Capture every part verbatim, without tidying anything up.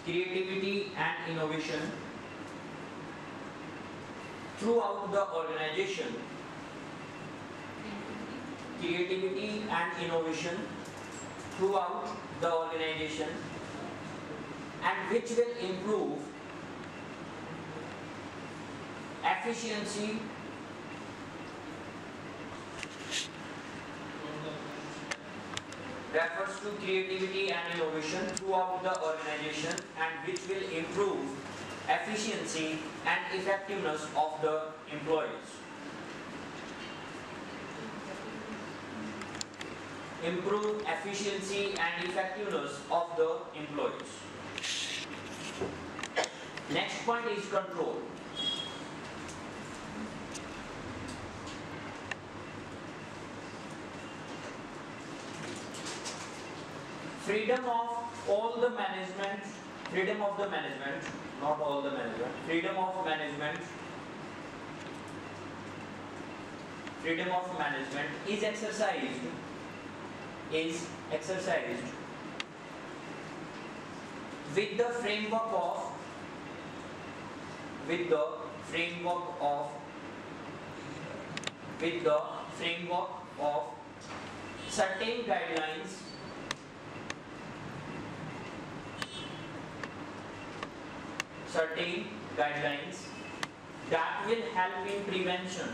creativity and innovation throughout the organization. Creativity and innovation throughout the organization, and which will improve efficiency refers to creativity and innovation throughout the organization, and which will improve efficiency and effectiveness of the employees. Improve efficiency and effectiveness of the employees. Next point is control. Freedom of all the management, freedom of the management, not all the management, freedom of management, freedom of management is exercised, is exercised with the framework of, with the framework of, with the framework of certain guidelines, certain guidelines that will help in prevention,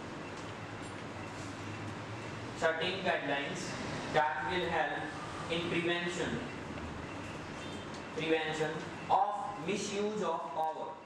certain guidelines that will help in prevention, prevention of misuse of power.